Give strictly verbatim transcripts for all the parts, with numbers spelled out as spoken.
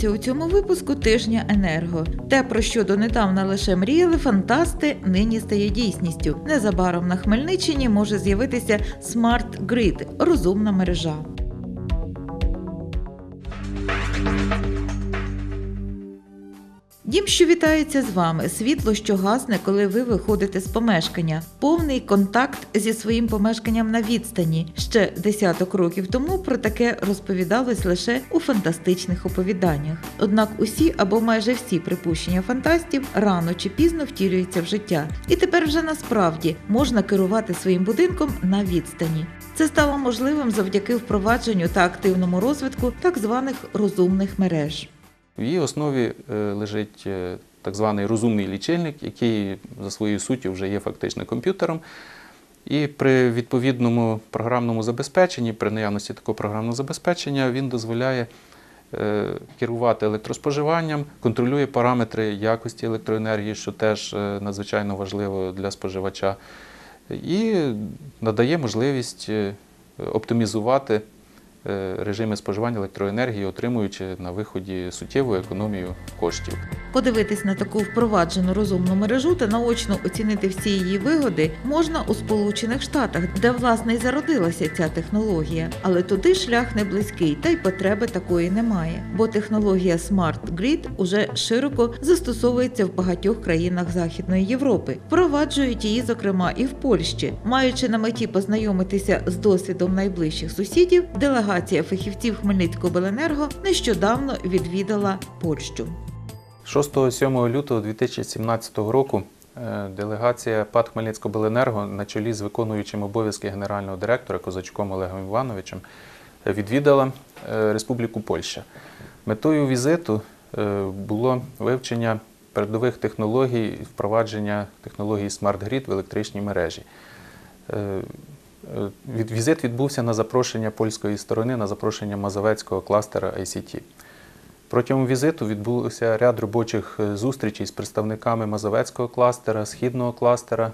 Дивіться у цьому випуску «Тижня Енерго». Те, про що донедавна лише мріяли фантасти, нині стає дійсністю. Незабаром на Хмельниччині може з'явитися Smart Grid – розумна мережа. Дім, що вітається з вами, світло, що гасне, коли ви виходите з помешкання, повний контакт зі своїм помешканням на відстані. Ще десяток років тому про таке розповідалось лише у фантастичних оповіданнях. Однак усі або майже всі припущення фантастів рано чи пізно втілюються в життя. І тепер вже насправді можна керувати своїм будинком на відстані. Це стало можливим завдяки впровадженню та активному розвитку так званих розумних мереж. В її основі лежить так званий розумний лічильник, який за своєю суттю вже є фактично комп'ютером. І при відповідному програмному забезпеченні, при наявності такого програмного забезпечення, він дозволяє керувати електроспоживанням, контролює параметри якості електроенергії, що теж надзвичайно важливо для споживача, і надає можливість оптимізувати режими споживання електроенергії, отримуючи на виході суттєву економію коштів. Подивитись на таку впроваджену розумну мережу та наочно оцінити всі її вигоди можна у Сполучених Штатах, де, власне, й зародилася ця технологія. Але туди шлях не близький, та й потреби такої немає. Бо технологія Smart Grid уже широко застосовується в багатьох країнах Західної Європи. Впроваджують її, зокрема, і в Польщі. Маючи на меті познайомитися з досвідом найближчих сусідів, делегація фахівців Хмельницькобленерго нещодавно відвідала Польщу. шостого-сьомого лютого дві тисячі сімнадцятого року делегація ПАТ Хмельницькобленерго на чолі з виконуючим обов'язки генерального директора Козачком Олегом Івановичем відвідала Республіку Польща. Метою візиту було вивчення передових технологій і впровадження технології Smart Grid в електричній мережі. Візит відбувся на запрошення польської сторони, на запрошення Мазовецького кластера ай сі ті. Протягом візиту відбувся ряд робочих зустрічей з представниками Мазовецького кластера, Східного кластера,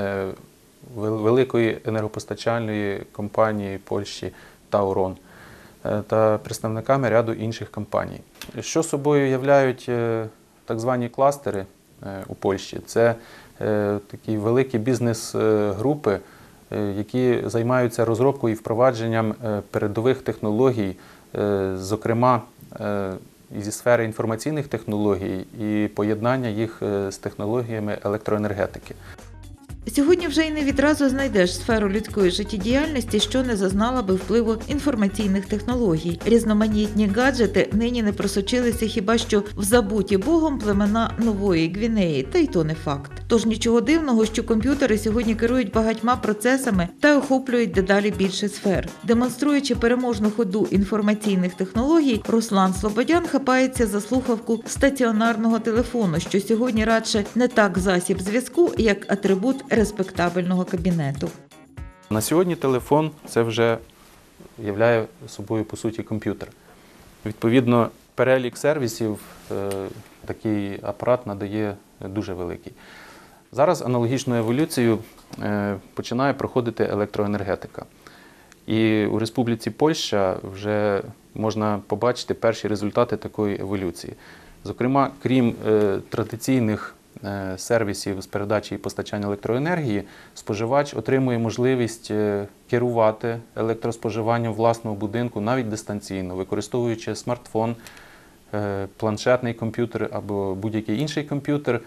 великої енергопостачальної компанії Польщі Таурон та представниками ряду інших компаній. Що собою являють так звані кластери у Польщі? Це такі великі бізнес-групи, які займаються розробкою і впровадженням передових технологій, зокрема зі сфери інформаційних технологій і поєднання їх з технологіями електроенергетики. Сьогодні вже й не відразу знайдеш сферу людської життєдіяльності, що не зазнала би впливу інформаційних технологій. Різноманітні гаджети нині не просочилися хіба що в забуті Богом племена Нової Гвінеї, та й то не факт. Тож нічого дивного, що комп'ютери сьогодні керують багатьма процесами та охоплюють дедалі більше сфер. Демонструючи переможну ходу інформаційних технологій, Руслан Слободян хапається за слухавку стаціонарного телефону, що сьогодні радше не так засіб зв'язку, як атрибут респектабельного кабінету. На сьогодні телефон – це вже являє собою, по суті, комп'ютер. Відповідно, перелік сервісів такий апарат надає дуже великий. Зараз аналогічну еволюцію починає проходити електроенергетика. І у Республіці Польща вже можна побачити перші результати такої еволюції. Зокрема, крім традиційних сервісів з передачі і постачання електроенергії, споживач отримує можливість керувати електроспоживанням власного будинку навіть дистанційно, використовуючи смартфон, планшетний комп'ютер або будь-який інший комп'ютер,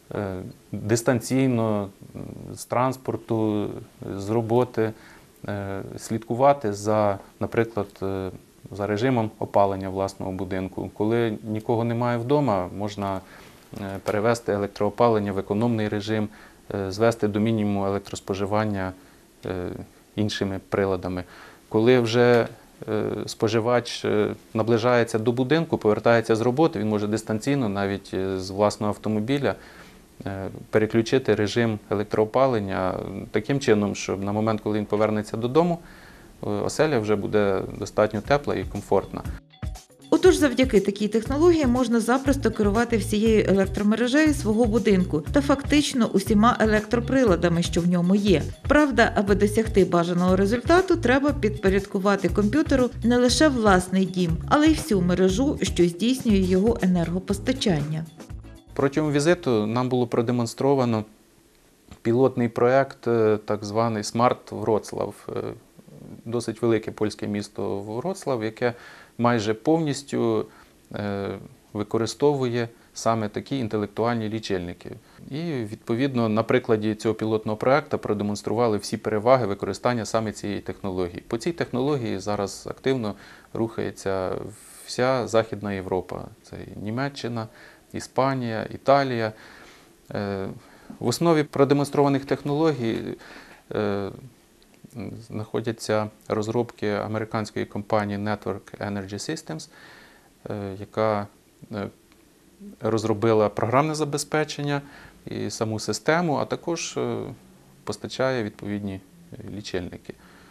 дистанційно, з транспорту, з роботи, слідкувати за, наприклад, за режимом опалення власного будинку. Коли нікого немає вдома, можна перевести електроопалення в економний режим, звести до мінімуму електроспоживання іншими приладами. Коли вже споживач наближається до будинку, повертається з роботи, він може дистанційно, навіть з власного автомобіля, переключити режим електроопалення таким чином, щоб на момент, коли він повернеться додому, оселя вже буде достатньо тепла і комфортна. Отож, завдяки такій технології можна запросто керувати всією електромережею свого будинку та фактично усіма електроприладами, що в ньому є. Правда, аби досягти бажаного результату, треба підпорядкувати комп'ютеру не лише власний дім, але й всю мережу, що здійснює його енергопостачання. Протягом візиту нам було продемонстровано пілотний проєкт, так званий «Смарт Вроцлав». Досить велике польське місто Вроцлав, яке майже повністю використовує саме такі інтелектуальні лічильники. І, відповідно, на прикладі цього пілотного проєкту продемонстрували всі переваги використання саме цієї технології. По цій технології зараз активно рухається вся Західна Європа. Це Німеччина, Іспанія, Італія. В основі продемонстрованих технологій знаходяться розробки американської компанії Network Energy Systems, яка розробила програмне забезпечення і саму систему, а також постачає відповідні лічильники.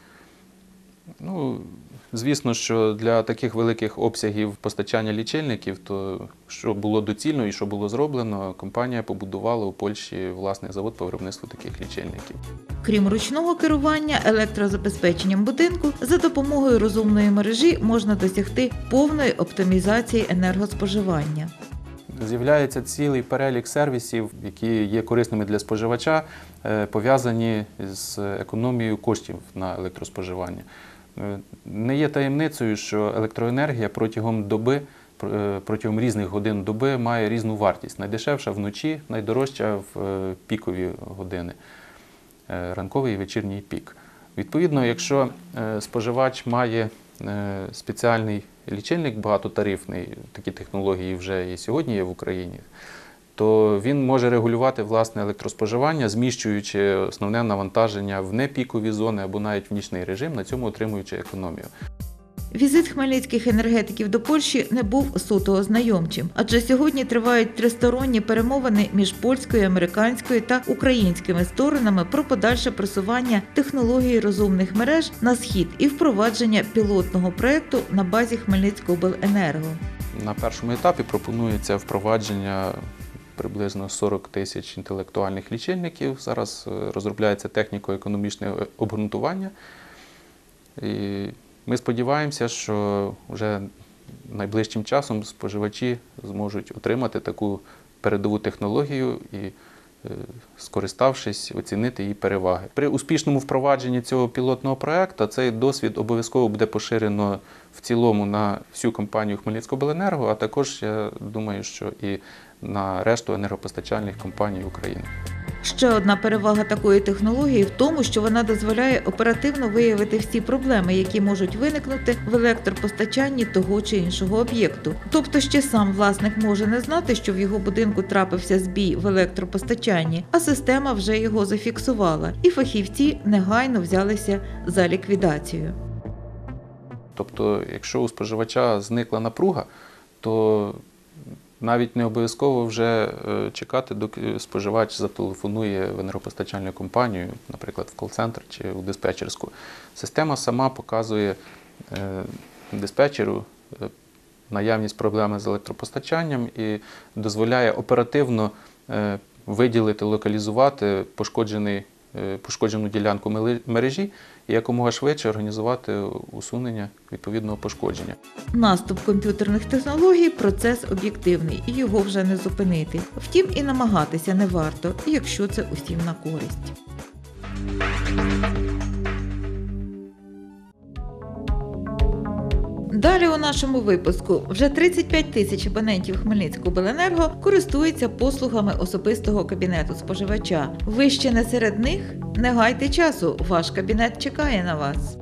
Ну, звісно, що для таких великих обсягів постачання лічильників, то що було доцільно і що було зроблено, компанія побудувала у Польщі власний завод по виробництву таких лічильників. Крім ручного керування електрозабезпеченням будинку, за допомогою розумної мережі можна досягти повної оптимізації енергоспоживання. З'являється цілий перелік сервісів, які є корисними для споживача, пов'язані з економією коштів на електроспоживання. Не є таємницею, що електроенергія протягом доби, протягом різних годин доби має різну вартість. Найдешевша вночі, найдорожча в пікові години, ранковий і вечірній пік. Відповідно, якщо споживач має спеціальний лічильник багатотарифний, такі технології вже і сьогодні є в Україні, то він може регулювати власне електроспоживання, зміщуючи основне навантаження в непікові зони або навіть в нічний режим, на цьому отримуючи економію. Візит хмельницьких енергетиків до Польщі не був суто ознайомчим, адже сьогодні тривають тристоронні перемовини між польською, американською та українськими сторонами про подальше просування технології розумних мереж на схід і впровадження пілотного проєкту на базі Хмельницькобленерго. На першому етапі пропонується впровадження приблизно сорок тисяч інтелектуальних лічильників. Зараз розробляється техніко-економічне обґрунтування. І ми сподіваємося, що вже найближчим часом споживачі зможуть отримати таку передову технологію і, скориставшись, оцінити її переваги. При успішному впровадженні цього пілотного проєкту цей досвід обов'язково буде поширено в цілому на всю компанію Хмельницькобленерго, а також, я думаю, що і на решту енергопостачальних компаній України. Ще одна перевага такої технології в тому, що вона дозволяє оперативно виявити всі проблеми, які можуть виникнути в електропостачанні того чи іншого об'єкту. Тобто ще сам власник може не знати, що в його будинку трапився збій в електропостачанні, а система вже його зафіксувала, і фахівці негайно взялися за ліквідацію. Тобто, якщо у споживача зникла напруга, то навіть не обов'язково вже чекати, доки споживач зателефонує в енергопостачальну компанію, наприклад, в кол-центр чи в диспетчерську. Система сама показує диспетчеру наявність проблеми з електропостачанням і дозволяє оперативно виділити, локалізувати пошкоджений, пошкоджену ділянку мережі і якомога швидше організувати усунення відповідного пошкодження. Наступ комп'ютерних технологій – процес об'єктивний, і його вже не зупинити. Втім, і намагатися не варто, якщо це усім на користь. Далі у нашому випуску. Вже тридцять п'ять тисяч абонентів Хмельницькобленерго користуються послугами особистого кабінету споживача. Ви ще не серед них? Не гайте часу, ваш кабінет чекає на вас.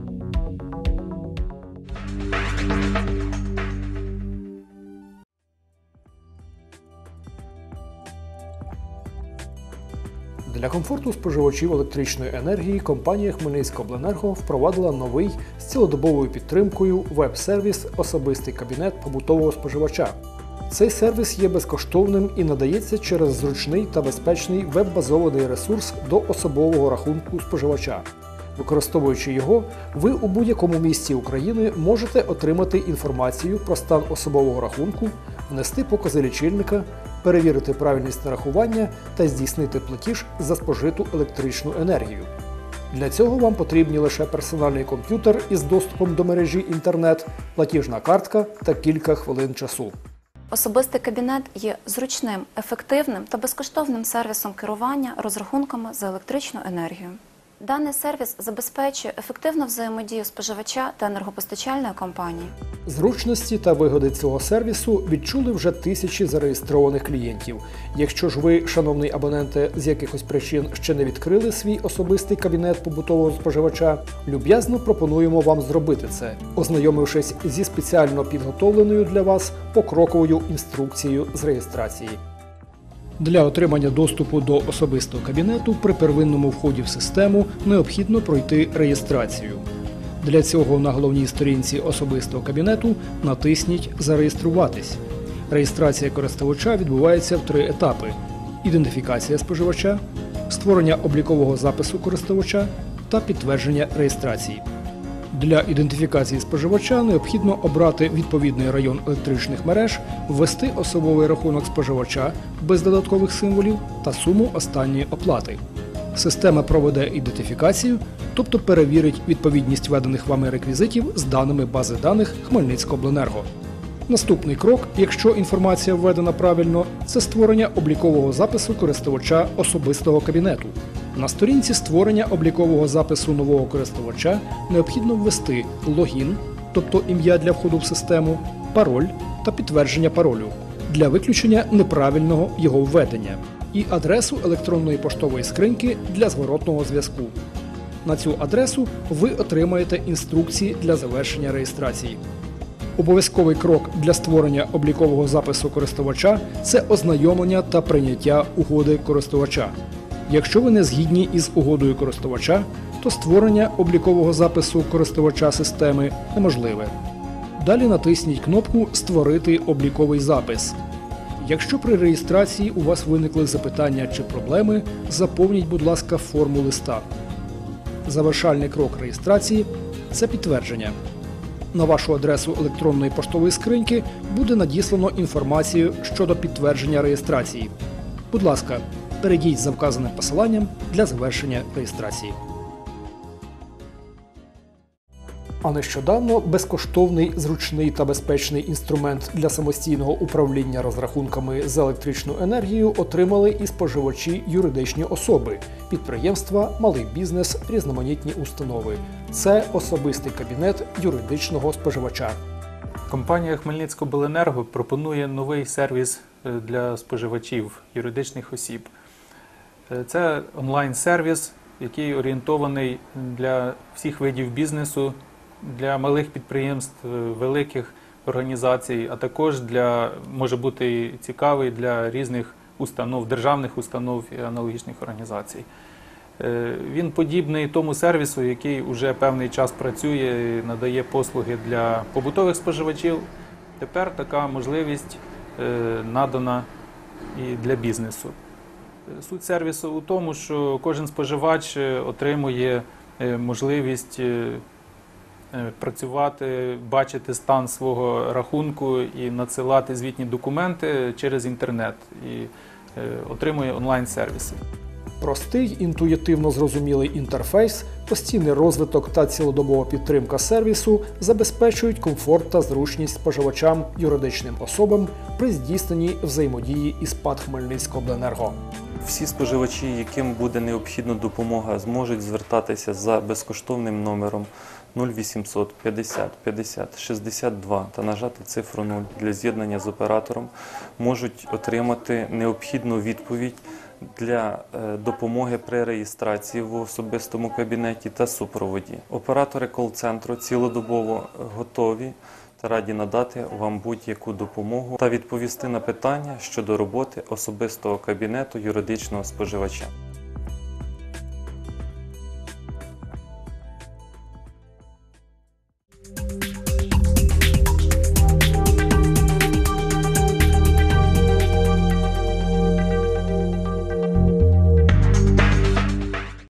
Для комфорту споживачів електричної енергії компанія Хмельницькобленерго впровадила новий з цілодобовою підтримкою веб-сервіс «Особистий кабінет побутового споживача». Цей сервіс є безкоштовним і надається через зручний та безпечний веб-базований ресурс до особового рахунку споживача. Використовуючи його, ви у будь-якому місці України можете отримати інформацію про стан особового рахунку, внести покази лічильника, перевірити правильність нарахування та здійснити платіж за спожиту електричну енергію. Для цього вам потрібні лише персональний комп'ютер із доступом до мережі інтернет, платіжна картка та кілька хвилин часу. Особистий кабінет є зручним, ефективним та безкоштовним сервісом керування розрахунками за електричну енергію. Даний сервіс забезпечує ефективну взаємодію споживача та енергопостачальної компанії. Зручності та вигоди цього сервісу відчули вже тисячі зареєстрованих клієнтів. Якщо ж ви, шановний абоненте, з якихось причин ще не відкрили свій особистий кабінет побутового споживача, люб'язно пропонуємо вам зробити це, ознайомившись зі спеціально підготовленою для вас покроковою інструкцією з реєстрації. Для отримання доступу до особистого кабінету при первинному вході в систему необхідно пройти реєстрацію. Для цього на головній сторінці особистого кабінету натисніть «Зареєструватись». Реєстрація користувача відбувається в три етапи – ідентифікація споживача, створення облікового запису користувача та підтвердження реєстрації. Для ідентифікації споживача необхідно обрати відповідний район електричних мереж, ввести особовий рахунок споживача без додаткових символів та суму останньої оплати. Система проведе ідентифікацію, тобто перевірить відповідність введених вами реквізитів з даними бази даних Хмельницькобленерго. Наступний крок, якщо інформація введена правильно, це створення облікового запису користувача особистого кабінету. На сторінці створення облікового запису нового користувача необхідно ввести логін, тобто ім'я для входу в систему, пароль та підтвердження паролю для виключення неправильного його введення і адресу електронної поштової скриньки для зворотного зв'язку. На цю адресу ви отримаєте інструкції для завершення реєстрації. Обов'язковий крок для створення облікового запису користувача – це ознайомлення та прийняття угоди користувача. Якщо ви не згідні із угодою користувача, то створення облікового запису користувача системи неможливе. Далі натисніть кнопку «Створити обліковий запис». Якщо при реєстрації у вас виникли запитання чи проблеми, заповніть, будь ласка, форму листа. Завершальний крок реєстрації – це підтвердження. На вашу адресу електронної поштової скриньки буде надіслано інформацію щодо підтвердження реєстрації. Будь ласка, перейдіть за вказаним посиланням для завершення реєстрації. А нещодавно безкоштовний, зручний та безпечний інструмент для самостійного управління розрахунками за електричну енергію отримали і споживачі юридичні особи, підприємства, малий бізнес, різноманітні установи. Це особистий кабінет юридичного споживача. Компанія Хмельницькобленерго пропонує новий сервіс для споживачів юридичних осіб. Це онлайн-сервіс, який орієнтований для всіх видів бізнесу, для малих підприємств, великих організацій, а також для, може бути цікавий для різних установ, державних установ і аналогічних організацій. Він подібний тому сервісу, який вже певний час працює і надає послуги для побутових споживачів. Тепер така можливість надана і для бізнесу. Суть сервісу у тому, що кожен споживач отримує можливість працювати, бачити стан свого рахунку і надсилати звітні документи через інтернет і отримує онлайн-сервіси. Простий, інтуїтивно зрозумілий інтерфейс, постійний розвиток та цілодобова підтримка сервісу забезпечують комфорт та зручність споживачам, юридичним особам при здійсненні взаємодії із ПАТ Хмельницькобленерго. Всі споживачі, яким буде необхідна допомога, зможуть звертатися за безкоштовним номером нуль вісімсот п'ятдесят п'ятдесят шістдесят два та нажати цифру нуль для з'єднання з оператором, можуть отримати необхідну відповідь для допомоги при реєстрації в особистому кабінеті та супроводі. Оператори кол-центру цілодобово готові та раді надати вам будь-яку допомогу та відповісти на питання щодо роботи особистого кабінету юридичного споживача.